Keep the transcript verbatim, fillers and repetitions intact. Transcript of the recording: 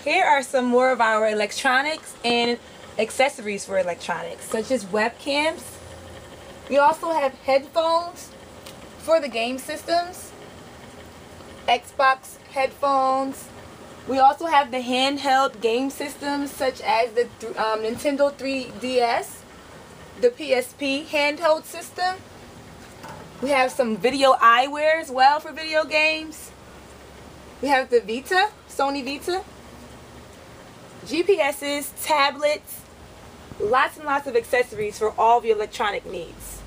Here are some more of our electronics and accessories for electronics, such as webcams. We also have headphones for the game systems, Xbox headphones. We also have the handheld game systems such as the um, Nintendo three D S, the P S P handheld system. We have some video eyewear as well for video games. We have the Vita, Sony Vita, G P S's, tablets, lots and lots of accessories for all of your electronic needs.